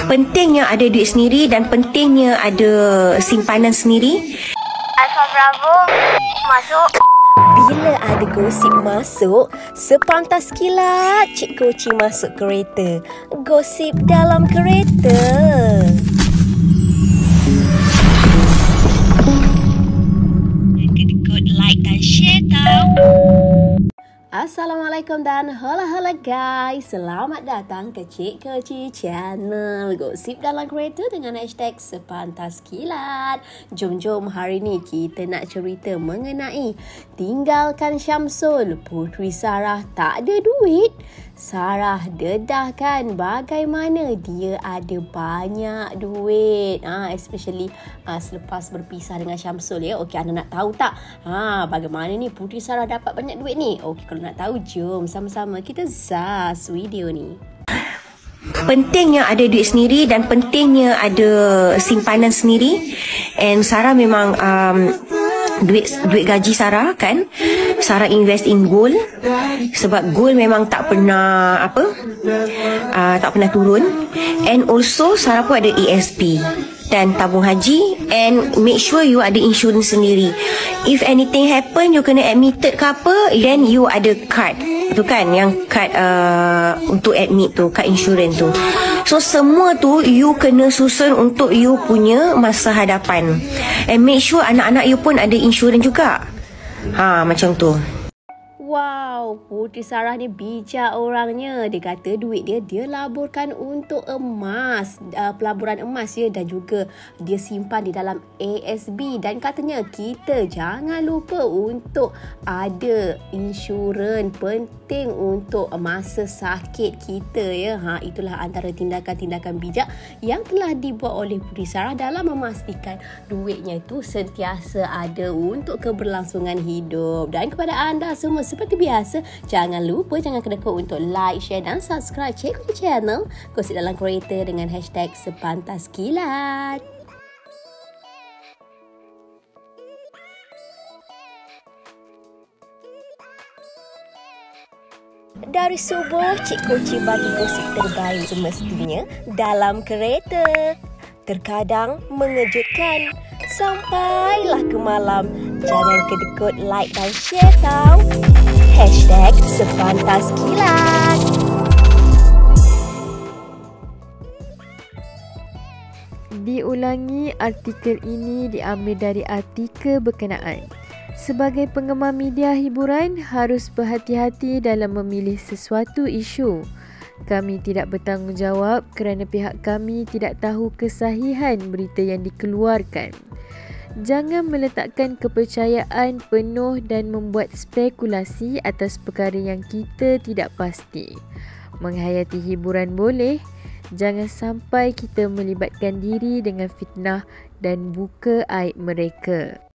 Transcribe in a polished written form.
Pentingnya ada duit sendiri dan pentingnya ada simpanan sendiri. Alfa Bravo masuk. Bila ada gosip masuk, sepantas kilat Cik Koci masuk kereta. Gosip dalam kereta. Kod like dan share tau. Assalamualaikum dan hola guys. Selamat datang ke Cik Koci Channel. Gosip dalam kereta dengan hashtag sepantas kilat. Jom hari ni kita nak cerita mengenai tinggalkan Syamsul. Puteri Sarah tak ada duit. Sarah dedahkan bagaimana dia ada banyak duit. Especially selepas berpisah dengan Syamsul ya. Okey, anda nak tahu tak? Bagaimana ni Puteri Sarah dapat banyak duit ni? Okey, kalau nak tahu jom sama-sama kita zas video ni. Pentingnya ada duit sendiri dan pentingnya ada simpanan sendiri. And Sarah memang duit gaji Sarah kan, Sarah invest in gold sebab gold memang tak pernah tak pernah turun. And also Sarah pun ada ESP dan tabung haji, and make sure you ada insurans sendiri. If anything happen, you kena admitted ke apa, then you ada card tu kan, yang card untuk admit tu, card insurans tu. So semua tu you kena susun untuk you punya masa hadapan. And make sure anak-anak you pun ada insurans juga. Macam tu. Wow, Puteri Sarah ni bijak orangnya. Dia kata duit dia laburkan untuk emas, pelaburan emas ya, dan juga dia simpan di dalam ASB. Dan katanya kita jangan lupa untuk ada insurans, penting untuk masa sakit kita ya. Itulah antara tindakan-tindakan bijak yang telah dibuat oleh Puteri Sarah dalam memastikan duitnya itu sentiasa ada untuk keberlangsungan hidup. Dan kepada anda semua, seperti biasa, jangan lupa, jangan kedekut untuk like, share dan subscribe Cik Koci Channel, Gosip dalam kereta dengan hashtag sepantas kilat. Dari subuh, Cik Koci bagi gosip terbaik semestinya dalam kereta. Terkadang mengejutkan, sampailah ke malam. Jangan kedekut like dan share tau. Hashtag sepantas kilat. Diulangi, artikel ini diambil dari artikel berkenaan. Sebagai penggemar media hiburan, harus berhati-hati dalam memilih sesuatu isu. Kami tidak bertanggungjawab kerana pihak kami tidak tahu kesahihan berita yang dikeluarkan. Jangan meletakkan kepercayaan penuh dan membuat spekulasi atas perkara yang kita tidak pasti. Menghayati hiburan boleh, jangan sampai kita melibatkan diri dengan fitnah dan buka aib mereka.